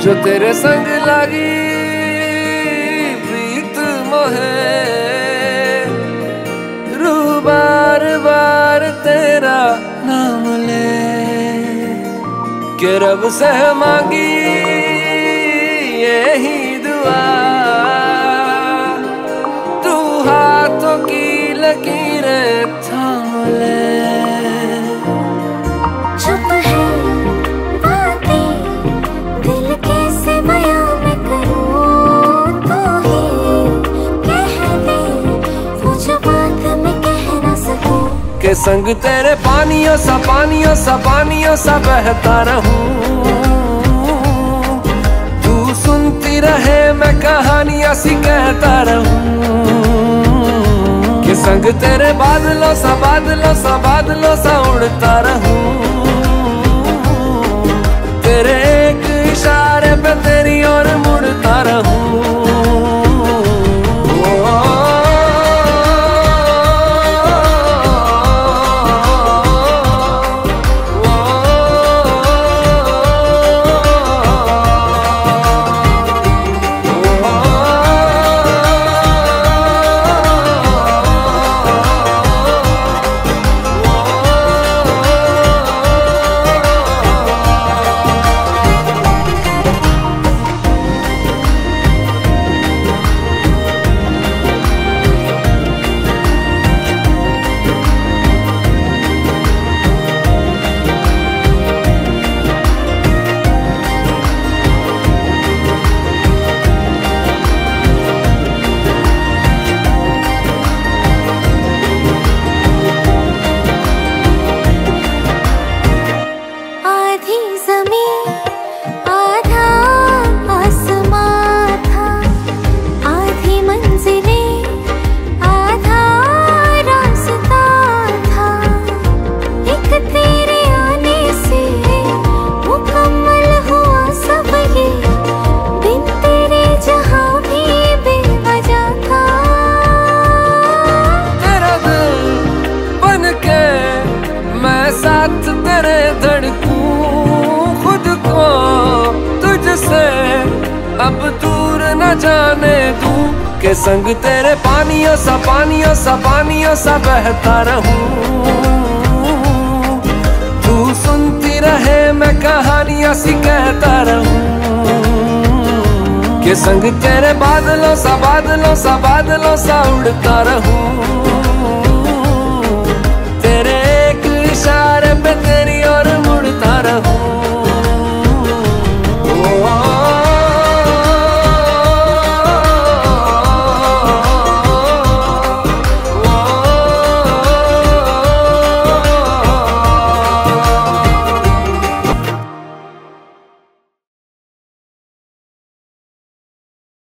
जो तेरे संग लगी प्रीत मोहे, रू बार बार तेरा नाम ले के रब से मांगी यही दुआ, तू हाथों की लकीरें थाम ले। चुप है बातें दिल कैसे बयां मैं करूं, तू ही कह दे वो जो बात मैं कह ना सकूं। के संग तेरे पानियों सा बहता रहूं, तू सुनती रहे मैं कहानियां सी कहता रहूं। के संग तेरे बादलों सा उड़ता रहूं, तेरे एक इशारे पे तेरी ओर मुड़ता रहूं। साथ तेरे धड़कूं खुद को तुझसे अब दूर न जाने दूं। के संग तेरे पानियों सा बहता रहूं, तू सुनती रहे मैं कहानियां सी कहता रहूं। के संग तेरे बादलों सा उड़ता रहूं,